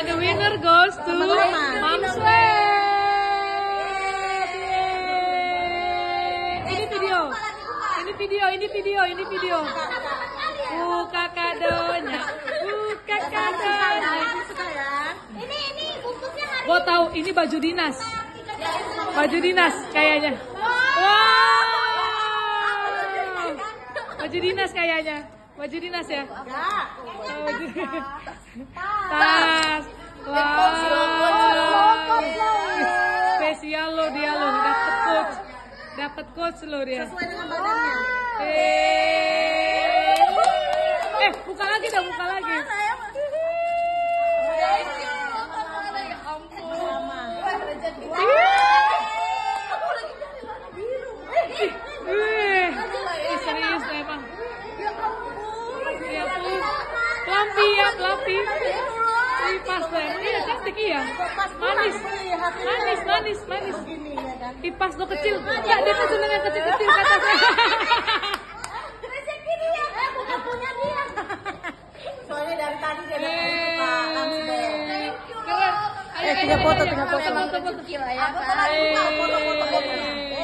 And the winner goes to Mom Swet. Ini video. Buka kadonya. Ini bungkusnya hari. Gue tahu ini baju dinas. Baju dinas kayaknya. Wow. Baju dinas kayaknya. Baju dinas ya? Tas. Wow. Spesial lo dia lo, dapat coach lo dia. Sesuai dengan badannya. Buka lagi dong, buka lagi. Serius emang. Pelampi. Pas deh. Iya cantik iya. Manis. Pas lo kecil. Enggak, dia tuh seneng yang kecil-kecil kata saya. Rezeki dia, bukan punya dia. Soalnya dari tadi dia suka langsung deh. Keren. Tiga foto. Foto. Kecil ya kan. Foto.